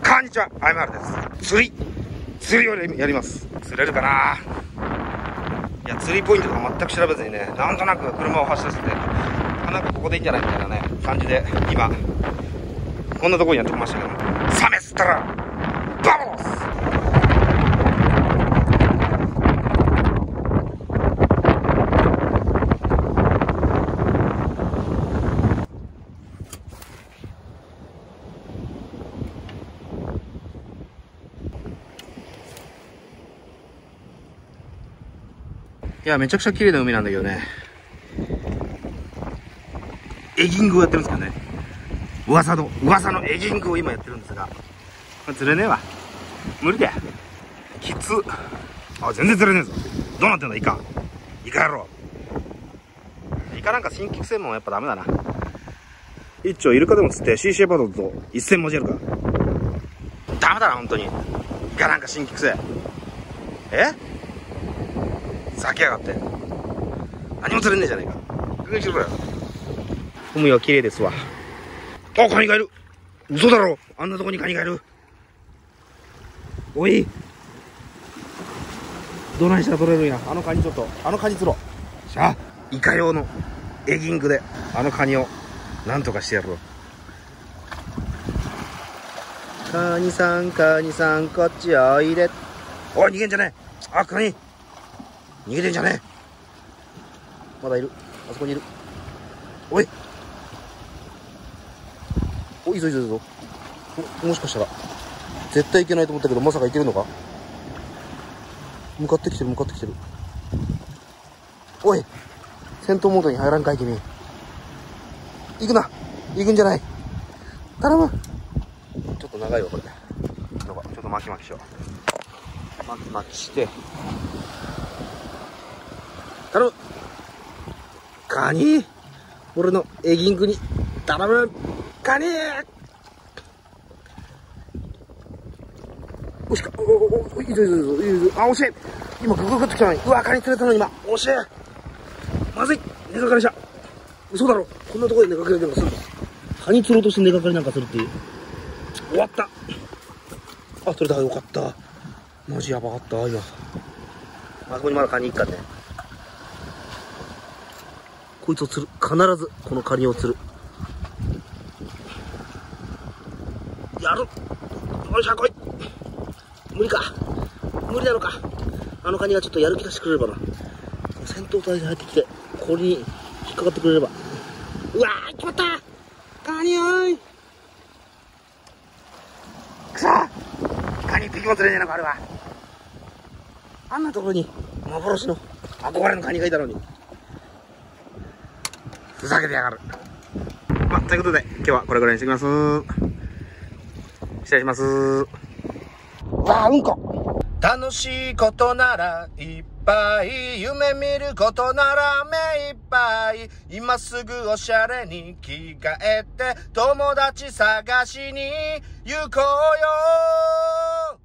こんにちは、あいまるです。釣りをやります。釣れるかな。いや、釣りポイントとか全く調べずにね、なんとなく車を走らせて、なんかここでいいんじゃないみたいなね、感じで、今、こんなところにやってきましたけど、サメ釣ったら、バモス。いや、めちゃくちゃ綺麗な海なんだけどね。エギングをやってるんですけどね。噂のエギングを今やってるんですが。釣れねえわ。無理だよ。きつ。あ、全然釣れねえぞ。どうなってんだ、イカ。イカ野郎。イカなんか新規専門はやっぱダメだな。一丁イルカでも釣って C シェパードと一戦交えるか。ダメだな、本当に。イカなんか新規性。咲きやがって。何も釣れねえじゃねえか。全然しろよ。海は綺麗ですわ。あ、カニがいる。嘘だろ。あんなとこにカニがいる。おい。どないしたら取れるんや。あのカニ釣ろう。しゃあ、イカ用のエギングで、あのカニを、なんとかしてやろう。カニさん、こっちおいで。おい、逃げんじゃねえ。あ、カニ。逃げてんじゃねえ。まだいる。あそこにいる。おい。お、いいぞ。もしかしたら絶対行けないと思ったけど、まさか行けるのか。向かってきてる。おい、戦闘モードに入らんかい君。行くな。行くんじゃない。頼む。ちょっと長いわこれ。ちょっと巻きしよう。巻きして頼む。カニ、俺のエギングに頼む。カニ。おしか、いいぞ。あ、惜しい。今グッと来たのに。うわ、カニ釣れたのに今。惜しい。まずい。根がかりじゃ。嘘だろ。こんなところで根がかりなんかするの。カニ釣ろうとして根がかりなんかするっていう。終わった。あ、釣れた。よかった。マジやばかった、今。あそこにまだカニいっかね。こいつを釣る。必ずこのカニを釣る。やる。よっしゃ、来い。無理なのか。あのカニがちょっとやる気出してくれればな。戦闘隊に入ってきて、これに引っかかってくれれば。うわー、決まった。カニおい。くそー。カニ一匹も釣れねえのか、あれは。あんなところに幻の憧れのカニがいたのに。ふざけてやがる。まあ、ということで、今日はこれぐらいにしてきます。失礼します。わあ、うんこ。楽しいことならいっぱい、夢見ることなら目いっぱい、今すぐおしゃれに着替えて友達探しに行こうよ。